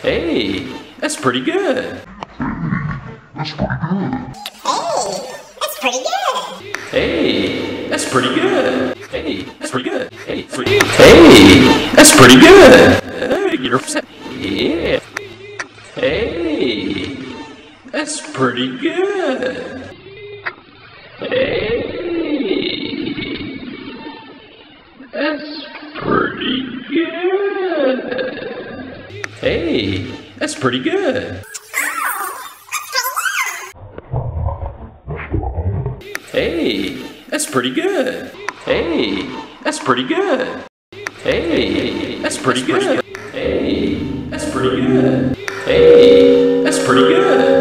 Hey, that's pretty good. Hey, that's pretty good. Hey, that's pretty good. Hey, that's pretty good. Hey, that's pretty good. Hey, you're upset. Yeah. Hey, that's pretty good. Hey, that's pretty good. Hey, that's pretty good. Hey, that's pretty good. Hey, that's pretty good. Hey, that's pretty good. Hey, that's pretty good. Hey, that's pretty good.